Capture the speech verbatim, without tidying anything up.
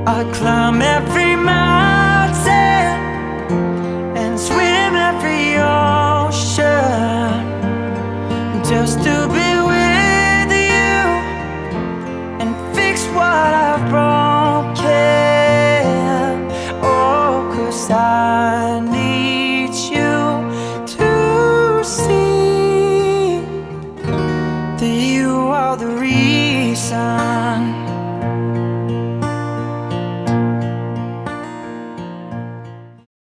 I'd climb every mountain and swim every ocean just to be with you and fix what I've broken. Oh, 'cause I need you to see that you are the reason